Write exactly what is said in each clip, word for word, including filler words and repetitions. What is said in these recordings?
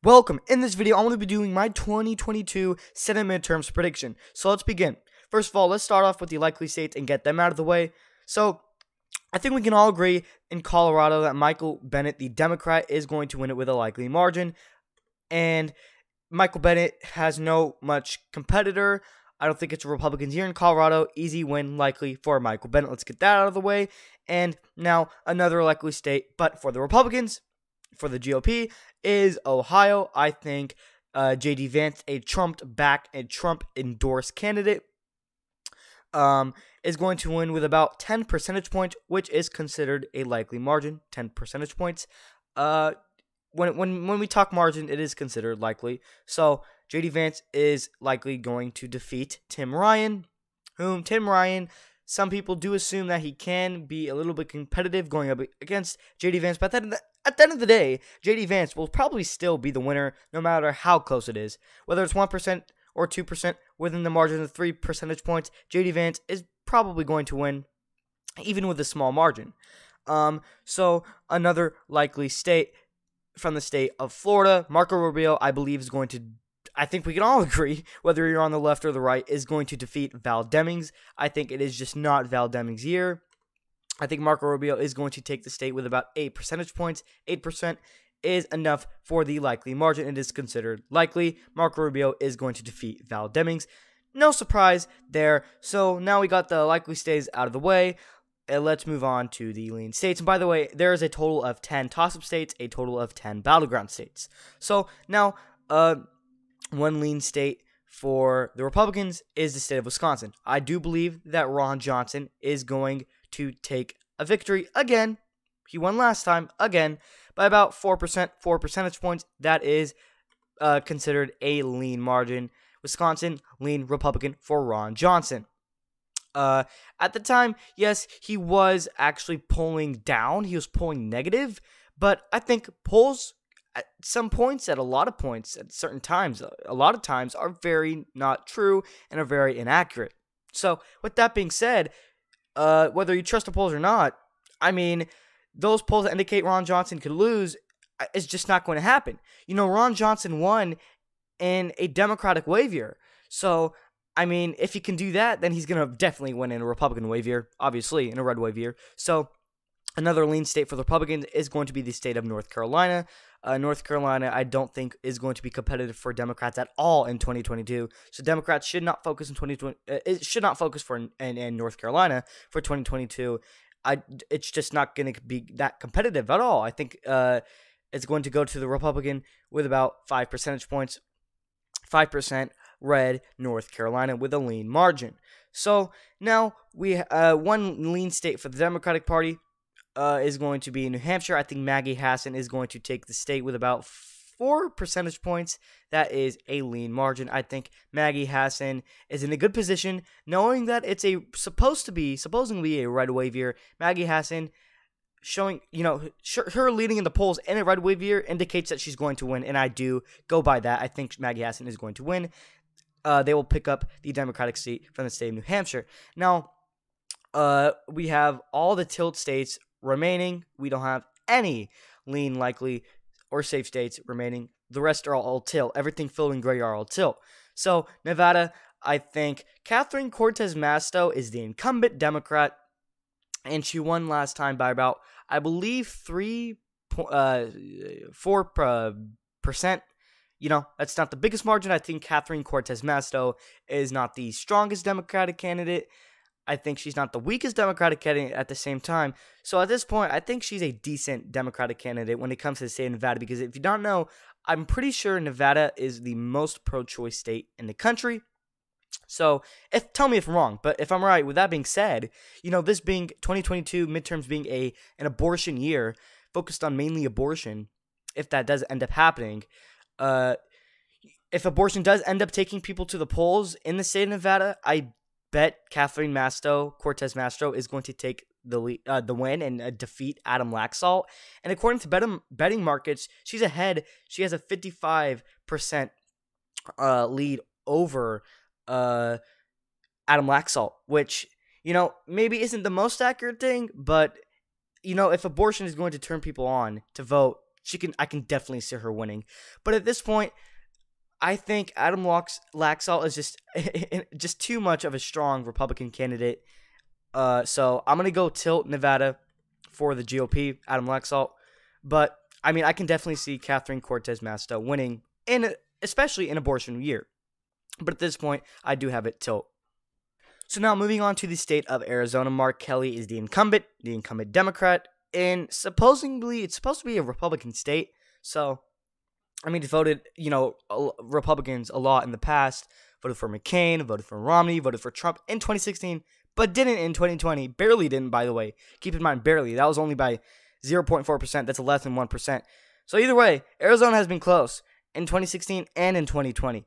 Welcome. In this video, I'm going to be doing my twenty twenty-two Senate midterms prediction. So let's begin. First of all, let's start off with the likely states and get them out of the way. So I think we can all agree in Colorado that Michael Bennet, the Democrat, is going to win it with a likely margin. And Michael Bennet has no much competitor. I don't think it's Republicans here in Colorado. Easy win likely for Michael Bennet. Let's get that out of the way. And now another likely state, but for the Republicans, for the G O P, is Ohio. I think uh, J D Vance, a Trump-backed and Trump-endorsed candidate, um, is going to win with about ten percentage points, which is considered a likely margin. ten percentage points. Uh, when when when we talk margin, it is considered likely. So J D Vance is likely going to defeat Tim Ryan, whom Tim Ryan, some people do assume that he can be a little bit competitive going up against J D Vance, but at the, at the end of the day, J D Vance will probably still be the winner no matter how close it is. Whether it's one percent or two percent within the margin of three percentage points, J D Vance is probably going to win, even with a small margin. Um, so another likely state from the state of Florida, Marco Rubio, I believe, is going to I think we can all agree, whether you're on the left or the right, is going to defeat Val Demings. I think it is just not Val Demings' year. I think Marco Rubio is going to take the state with about eight percentage points. eight percent is enough for the likely margin. It is considered likely. Marco Rubio is going to defeat Val Demings. No surprise there. So now we got the likely states out of the way. And let's move on to the lean states. And by the way, there is a total of ten toss-up states, a total of ten battleground states. So now, uh... one lean state for the Republicans is the state of Wisconsin. I do believe that Ron Johnson is going to take a victory again. He won last time again by about four percent, four percentage points. That is uh, considered a lean margin. Wisconsin, lean Republican for Ron Johnson. Uh, at the time, yes, he was actually polling down. He was polling negative, but I think polls at some points, at a lot of points, at certain times, a lot of times are very not true and are very inaccurate. So, with that being said, uh, whether you trust the polls or not, I mean, those polls that indicate Ron Johnson could lose is just not going to happen. You know, Ron Johnson won in a Democratic wave year. So, I mean, if he can do that, then he's going to definitely win in a Republican wave year, obviously, in a red wave year. So, another lean state for the Republicans is going to be the state of North Carolina. Uh, North Carolina, I don't think, is going to be competitive for Democrats at all in twenty twenty-two. So Democrats should not focus in twenty twenty. Uh, it should not focus for in, in, in North Carolina for twenty twenty-two. I it's just not going to be that competitive at all. I think uh, it's going to go to the Republican with about five percentage points, five percent red North Carolina with a lean margin. So now we uh, one lean state for the Democratic Party. Uh, is going to be New Hampshire. I think Maggie Hassan is going to take the state with about four percentage points. That is a lean margin. I think Maggie Hassan is in a good position, knowing that it's a supposed to be, supposedly a red wave year. Maggie Hassan showing, you know, her leading in the polls in a red wave year indicates that she's going to win, and I do go by that. I think Maggie Hassan is going to win. Uh, they will pick up the Democratic seat from the state of New Hampshire. Now, uh, we have all the tilt states remaining. We don't have any lean, likely, or safe states remaining. The rest are all tilt. Everything filled in gray are all tilt. So, Nevada, I think Catherine Cortez Masto is the incumbent Democrat, and she won last time by about, I believe, three, uh, four uh, percent. You know, that's not the biggest margin. I think Catherine Cortez Masto is not the strongest Democratic candidate. I think she's not the weakest Democratic candidate at the same time. So at this point, I think she's a decent Democratic candidate when it comes to the state of Nevada. Because if you don't know, I'm pretty sure Nevada is the most pro-choice state in the country. So if tell me if I'm wrong, but if I'm right, with that being said, you know, this being twenty twenty-two midterms being a an abortion year, focused on mainly abortion, if that does end up happening, uh, if abortion does end up taking people to the polls in the state of Nevada, I bet Catherine Masto, Cortez Masto, is going to take the lead, uh, the win and uh, defeat Adam Laxalt. And according to bet- betting markets, she's ahead. She has a fifty-five percent uh, lead over uh, Adam Laxalt, which, you know, maybe isn't the most accurate thing, but, you know, if abortion is going to turn people on to vote she can. I can definitely see her winning. But at this point, I think Adam Lax- Laxalt is just just too much of a strong Republican candidate. Uh, so I'm gonna go tilt Nevada for the G O P, Adam Laxalt. But I mean, I can definitely see Catherine Cortez Masto winning, in especially in abortion year. But at this point, I do have it tilt. So now moving on to the state of Arizona, Mark Kelly is the incumbent, the incumbent Democrat, and supposedly it's supposed to be a Republican state. So, I mean, he voted, you know, Republicans a lot in the past, voted for McCain, voted for Romney, voted for Trump in twenty sixteen, but didn't in twenty twenty. Barely didn't, by the way. Keep in mind, barely. That was only by zero point four percent. That's less than one percent. So either way, Arizona has been close in twenty sixteen and in twenty twenty.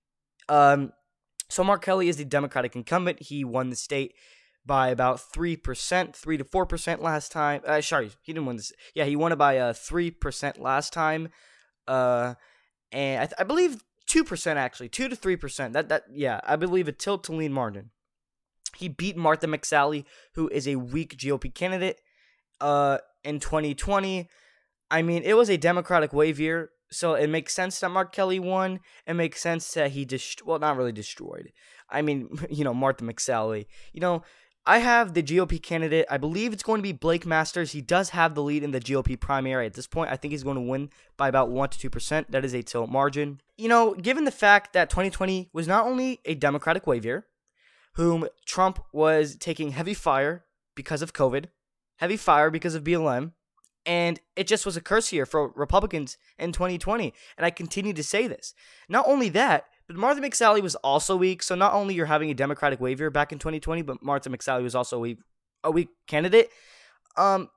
Um, so Mark Kelly is the Democratic incumbent. He won the state by about three percent, three to four percent last time. Uh, sorry, he didn't win this. Yeah, he won it by uh, three percent last time. Uh, and I, th- I believe two percent actually, two to three percent. That that yeah, I believe a tilt to lean margin. He beat Martha McSally, who is a weak G O P candidate, uh, in twenty twenty. I mean, it was a Democratic wave year, so it makes sense that Mark Kelly won. It makes sense that he dest- well, not really destroyed. I mean, you know, Martha McSally. You know, I have the G O P candidate. I believe it's going to be Blake Masters. He does have the lead in the G O P primary at this point. I think he's going to win by about one to two percent. That is a tilt margin. You know, given the fact that twenty twenty was not only a Democratic wave year, whom Trump was taking heavy fire because of COVID, heavy fire because of B L M, and it just was a curse year for Republicans in twenty twenty. And I continue to say this. Not only that, but Martha McSally was also weak. So not only you're having a Democratic wave year back in twenty twenty, but Martha McSally was also a, a weak candidate. Um,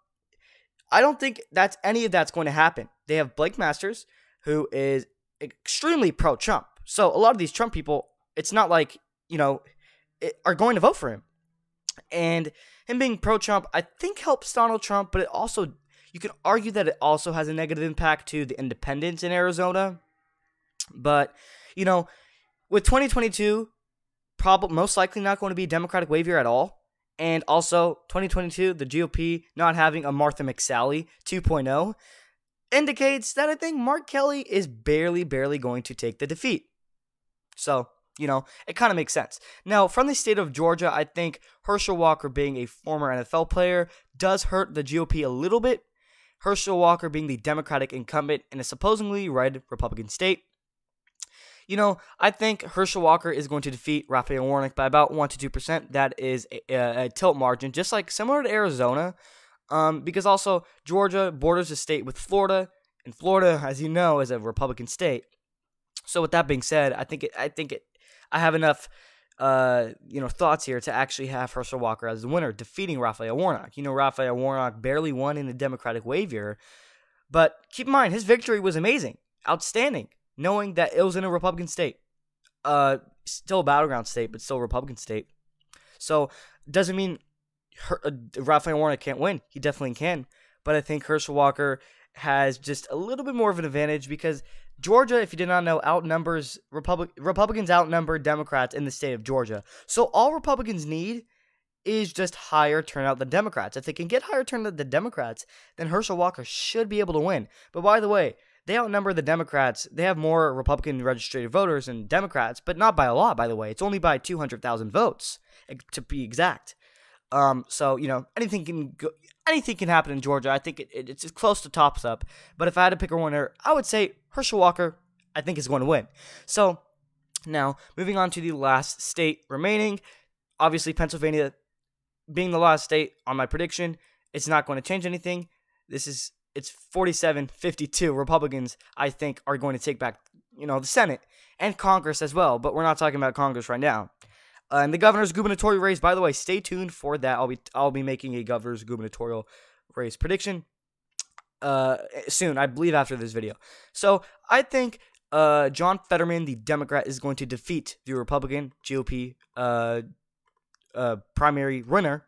I don't think that's any of that's going to happen. They have Blake Masters, who is extremely pro-Trump. So a lot of these Trump people, it's not like, you know, it, are going to vote for him. And him being pro-Trump, I think helps Donald Trump, but it also, you can argue that it also has a negative impact to the independents in Arizona. But, you know, with twenty twenty-two, probably most likely not going to be a Democratic wave year at all. And also, twenty twenty-two, the G O P not having a Martha McSally two point oh indicates that I think Mark Kelly is barely, barely going to take the defeat. So, you know, it kind of makes sense. Now, from the state of Georgia, I think Herschel Walker being a former N F L player does hurt the G O P a little bit. Herschel Walker being the Democratic incumbent in a supposedly red Republican state. You know, I think Herschel Walker is going to defeat Raphael Warnock by about one to two percent. That is a, a, a tilt margin, just like similar to Arizona. Um, because also Georgia borders the state with Florida, and Florida, as you know, is a Republican state. So with that being said, I think it, I think it, I have enough, uh, you know, thoughts here to actually have Herschel Walker as the winner, defeating Raphael Warnock. You know, Raphael Warnock barely won in the Democratic wave year, but keep in mind his victory was amazing, outstanding, knowing that it was in a Republican state, uh, still a battleground state, but still a Republican state. So doesn't mean Her, uh, Raphael Warnock can't win. He definitely can. But I think Herschel Walker has just a little bit more of an advantage because Georgia, if you did not know, outnumbers Republic Republicans outnumber Democrats in the state of Georgia. So all Republicans need is just higher turnout than Democrats. If they can get higher turnout than Democrats, then Herschel Walker should be able to win. But by the way, they outnumber the Democrats. They have more Republican registered voters than Democrats, but not by a lot, by the way. It's only by two hundred thousand votes, to be exact. Um, so, you know, anything can go, anything can happen in Georgia. I think it, it, it's close to tops up. But if I had to pick a winner, I would say Herschel Walker, I think, is going to win. So, now, moving on to the last state remaining. Obviously, Pennsylvania being the last state on my prediction, it's not going to change anything. This is, it's forty-seven fifty-two. Republicans, I think, are going to take back, you know, the Senate and Congress as well. But we're not talking about Congress right now. Uh, and the governor's gubernatorial race, by the way, stay tuned for that. I'll be I'll be making a governor's gubernatorial race prediction uh, soon, I believe after this video. So I think uh, John Fetterman, the Democrat, is going to defeat the Republican G O P uh, uh, primary winner,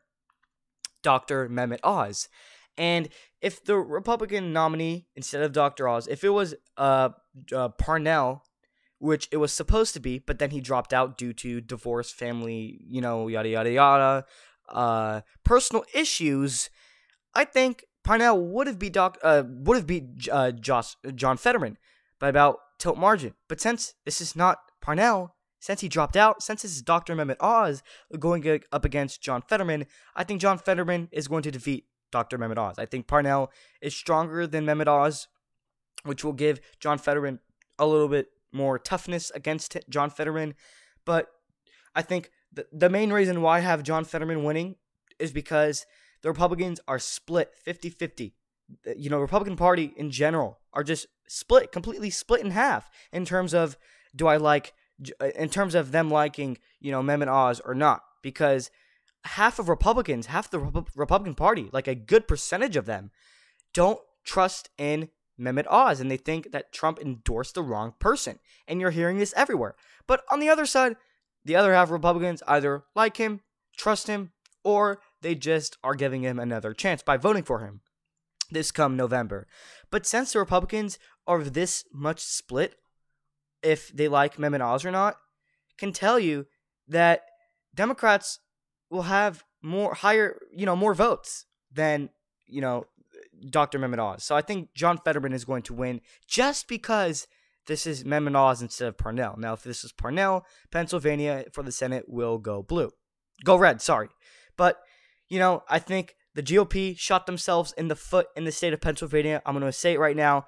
Doctor Mehmet Oz. And if the Republican nominee, instead of Doctor Oz, if it was uh, uh, Parnell, which it was supposed to be, but then he dropped out due to divorce, family, you know, yada, yada, yada, uh, personal issues, I think Parnell would have beat Doc, uh, would have beat uh, Josh, John Fetterman by about tilt margin. But since this is not Parnell, since he dropped out, since this is Doctor Mehmet Oz going up against John Fetterman, I think John Fetterman is going to defeat Doctor Mehmet Oz. I think Parnell is stronger than Mehmet Oz, which will give John Fetterman a little bit more toughness against John Fetterman. But I think the, the main reason why I have John Fetterman winning is because the Republicans are split fifty-fifty. You know, Republican Party in general are just split, completely split in half in terms of do I like, in terms of them liking, you know, Mehmet Oz or not. Because half of Republicans, half the Rep- Republican Party, like a good percentage of them, don't trust in Mehmet Oz, and they think that Trump endorsed the wrong person. And you're hearing this everywhere. But on the other side, the other half of Republicans either like him, trust him, or they just are giving him another chance by voting for him this come November. But since the Republicans are this much split, if they like Mehmet Oz or not, can tell you that Democrats will have more higher, you know, more votes than, you know, Doctor Mehmet Oz. So I think John Fetterman is going to win just because this is Mehmet Oz instead of Parnell. Now, if this is Parnell, Pennsylvania for the Senate will go blue. Go red, sorry. But, you know, I think the G O P shot themselves in the foot in the state of Pennsylvania. I'm going to say it right now.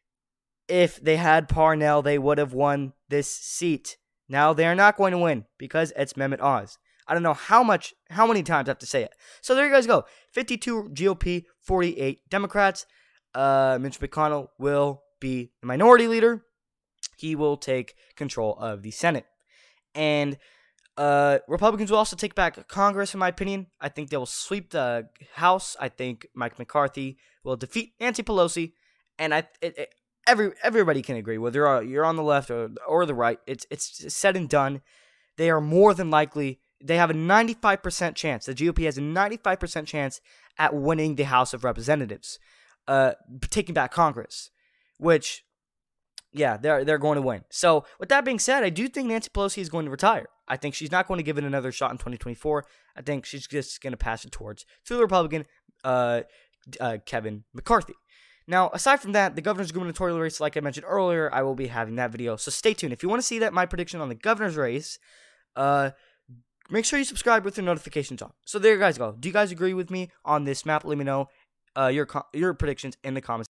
If they had Parnell, they would have won this seat. Now, they are not going to win because it's Mehmet Oz. I don't know how much, how many times I have to say it. So there you guys go. fifty-two G O P, forty-eight Democrats. Uh, Mitch McConnell will be the minority leader. He will take control of the Senate. And uh, Republicans will also take back Congress, in my opinion. I think they will sweep the House. I think Mike McCarthy will defeat Nancy Pelosi. And I, it, it, every everybody can agree, whether you're, you're on the left or, or the right, it's it's said and done. They are more than likely. They have a ninety-five percent chance. The G O P has a ninety-five percent chance at winning the House of Representatives, uh, taking back Congress, which, yeah, they're they're going to win. So, with that being said, I do think Nancy Pelosi is going to retire. I think she's not going to give it another shot in twenty twenty-four. I think she's just going to pass it towards to the Republican, uh, uh, Kevin McCarthy. Now, aside from that, the governor's gubernatorial race, like I mentioned earlier, I will be having that video. So stay tuned. If you want to see that, my prediction on the governor's race, uh, make sure you subscribe with your notifications on. So there you guys go. Do you guys agree with me on this map? Let me know uh, your your predictions in the comments.